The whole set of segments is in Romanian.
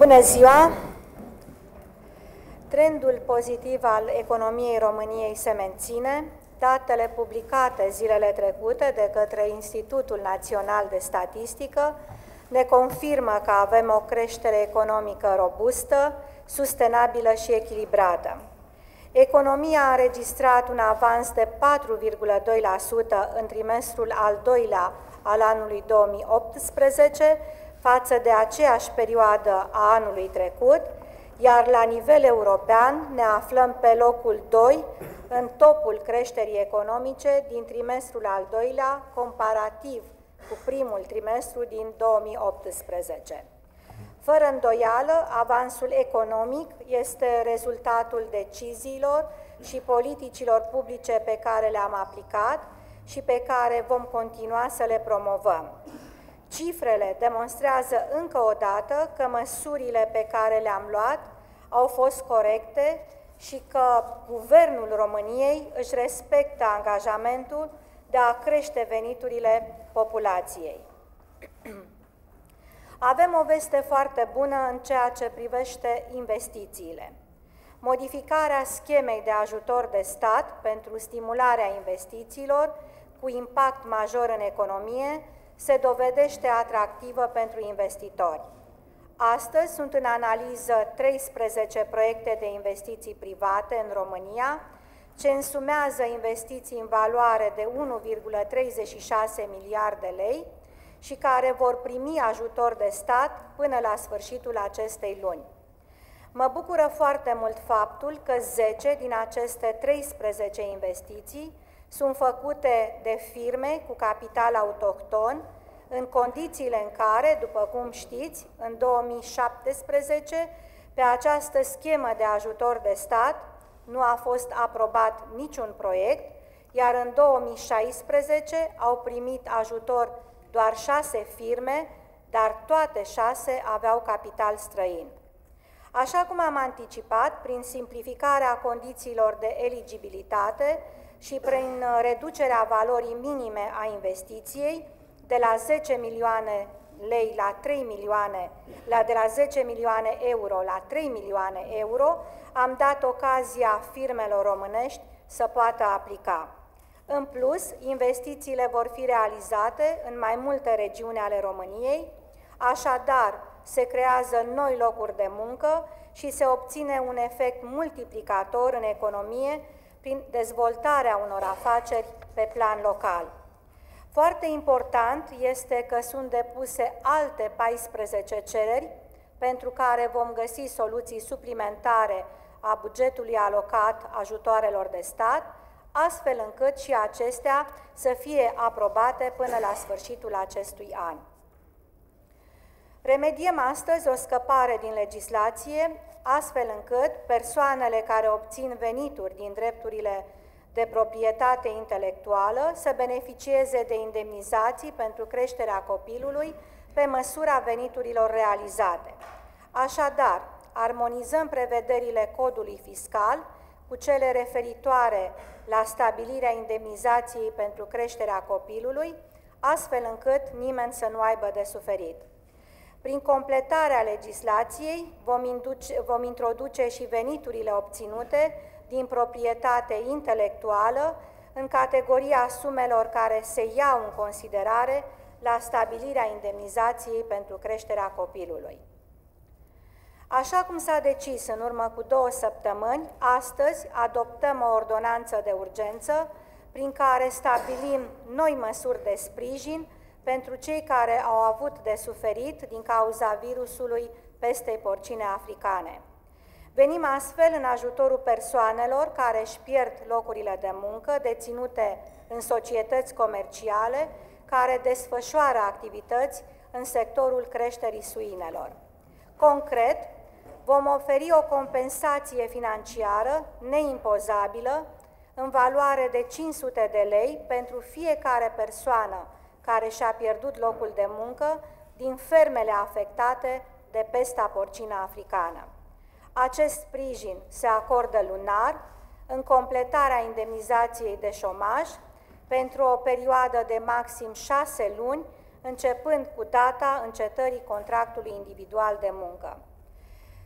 Bună ziua! Trendul pozitiv al economiei României se menține. Datele publicate zilele trecute de către Institutul Național de Statistică ne confirmă că avem o creștere economică robustă, sustenabilă și echilibrată. Economia a înregistrat un avans de 4,2% în trimestrul al doilea al anului 2018 față de aceeași perioadă a anului trecut, iar la nivel european ne aflăm pe locul 2 în topul creșterii economice din trimestrul al doilea, comparativ cu primul trimestru din 2018. Fără îndoială, avansul economic este rezultatul deciziilor și politicilor publice pe care le-am aplicat și pe care vom continua să le promovăm. Cifrele demonstrează încă o dată că măsurile pe care le-am luat au fost corecte și că Guvernul României își respectă angajamentul de a crește veniturile populației. Avem o veste foarte bună în ceea ce privește investițiile. Modificarea schemei de ajutor de stat pentru stimularea investițiilor cu impact major în economie se dovedește atractivă pentru investitori. Astăzi sunt în analiză 13 proiecte de investiții private în România, ce însumează investiții în valoare de 1,36 miliarde lei și care vor primi ajutor de stat până la sfârșitul acestei luni. Mă bucură foarte mult faptul că 10 din aceste 13 investiții sunt făcute de firme cu capital autohton, în condițiile în care, după cum știți, în 2017, pe această schemă de ajutor de stat nu a fost aprobat niciun proiect, iar în 2016 au primit ajutor doar 6 firme, dar toate 6 aveau capital străin. Așa cum am anticipat, prin simplificarea condițiilor de eligibilitate și prin reducerea valorii minime a investiției, de la 10 milioane lei la 3 milioane, de la 10 milioane euro la 3 milioane euro, am dat ocazia firmelor românești să poată aplica. În plus, investițiile vor fi realizate în mai multe regiuni ale României, așadar se creează noi locuri de muncă și se obține un efect multiplicator în economie prin dezvoltarea unor afaceri pe plan local. Foarte important este că sunt depuse alte 14 cereri pentru care vom găsi soluții suplimentare a bugetului alocat ajutoarelor de stat, astfel încât și acestea să fie aprobate până la sfârșitul acestui an. Remediem astăzi o scăpare din legislație, astfel încât persoanele care obțin venituri din drepturile de proprietate intelectuală să beneficieze de indemnizații pentru creșterea copilului pe măsura veniturilor realizate. Așadar, armonizăm prevederile codului fiscal cu cele referitoare la stabilirea indemnizației pentru creșterea copilului, astfel încât nimeni să nu aibă de suferit. Prin completarea legislației vom introduce și veniturile obținute din proprietate intelectuală în categoria sumelor care se iau în considerare la stabilirea indemnizației pentru creșterea copilului. Așa cum s-a decis în urmă cu 2 săptămâni, astăzi adoptăm o ordonanță de urgență prin care stabilim noi măsuri de sprijin pentru cei care au avut de suferit din cauza virusului pestei porcine africane. Venim astfel în ajutorul persoanelor care își pierd locurile de muncă deținute în societăți comerciale care desfășoară activități în sectorul creșterii suinelor. Concret, vom oferi o compensație financiară neimpozabilă în valoare de 500 de lei pentru fiecare persoană care și-a pierdut locul de muncă din fermele afectate de pesta porcină africană. Acest sprijin se acordă lunar în completarea indemnizației de șomaj pentru o perioadă de maxim 6 luni, începând cu data încetării contractului individual de muncă.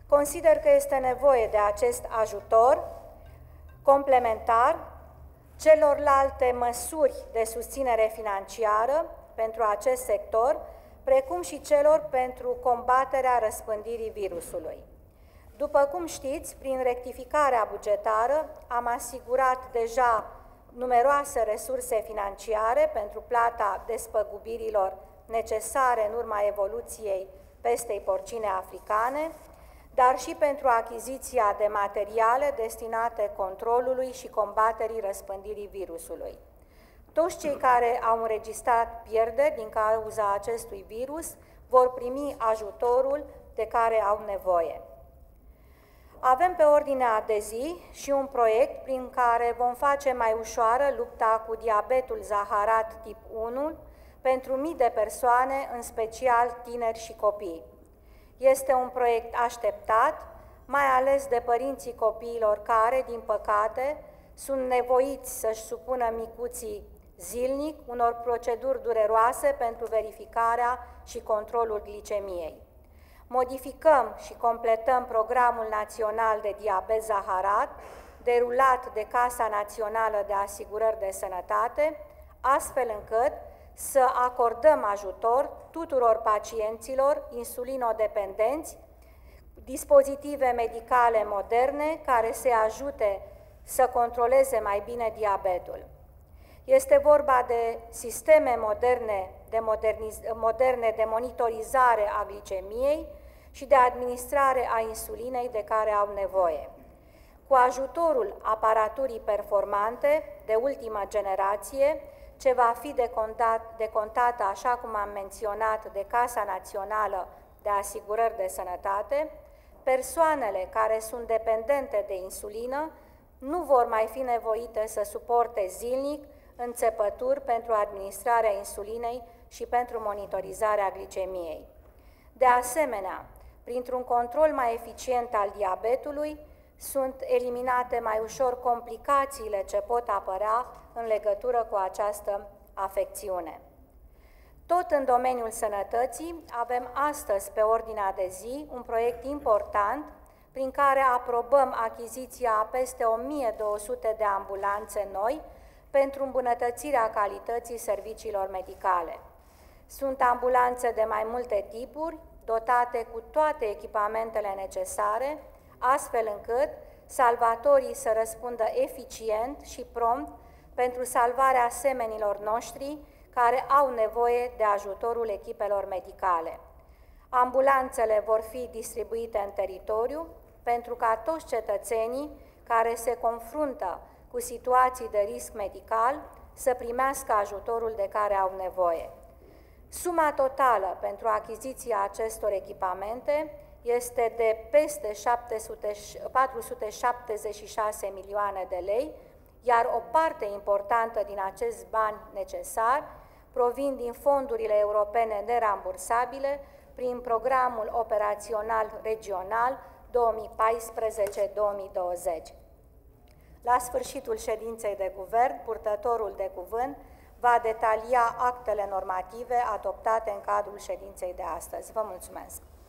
Consider că este nevoie de acest ajutor complementar celorlalte măsuri de susținere financiară pentru acest sector, precum și celor pentru combaterea răspândirii virusului. După cum știți, prin rectificarea bugetară am asigurat deja numeroase resurse financiare pentru plata despăgubirilor necesare în urma evoluției pestei porcine africane, dar și pentru achiziția de materiale destinate controlului și combaterii răspândirii virusului. Toți cei care au înregistrat pierderi din cauza acestui virus vor primi ajutorul de care au nevoie. Avem pe ordinea de zi și un proiect prin care vom face mai ușoară lupta cu diabetul zaharat tip 1 pentru mii de persoane, în special tineri și copii. Este un proiect așteptat, mai ales de părinții copiilor care, din păcate, sunt nevoiți să-și supună micuții zilnic unor proceduri dureroase pentru verificarea și controlul glicemiei. Modificăm și completăm Programul Național de Diabet Zaharat, derulat de Casa Națională de Asigurări de Sănătate, astfel încât să acordăm ajutor tuturor pacienților insulinodependenți, dispozitive medicale moderne care să ajute să controleze mai bine diabetul. Este vorba de sisteme moderne de monitorizare a glicemiei și de administrare a insulinei de care au nevoie. Cu ajutorul aparaturii performante de ultimă generație, ce va fi decontată, așa cum am menționat, de Casa Națională de Asigurări de Sănătate, persoanele care sunt dependente de insulină nu vor mai fi nevoite să suporte zilnic înțepături pentru administrarea insulinei și pentru monitorizarea glicemiei. De asemenea, printr-un control mai eficient al diabetului, sunt eliminate mai ușor complicațiile ce pot apărea în legătură cu această afecțiune. Tot în domeniul sănătății, avem astăzi pe ordinea de zi un proiect important prin care aprobăm achiziția a peste 1200 de ambulanțe noi pentru îmbunătățirea calității serviciilor medicale. Sunt ambulanțe de mai multe tipuri, dotate cu toate echipamentele necesare, astfel încât salvatorii să răspundă eficient și prompt pentru salvarea semenilor noștri care au nevoie de ajutorul echipelor medicale. Ambulanțele vor fi distribuite în teritoriu pentru ca toți cetățenii care se confruntă cu situații de risc medical să primească ajutorul de care au nevoie. Suma totală pentru achiziția acestor echipamente este de peste 476 milioane de lei, iar o parte importantă din acești bani necesari provin din fondurile europene nerambursabile prin Programul Operațional Regional 2014-2020. La sfârșitul ședinței de guvern, purtătorul de cuvânt va detalia actele normative adoptate în cadrul ședinței de astăzi. Vă mulțumesc!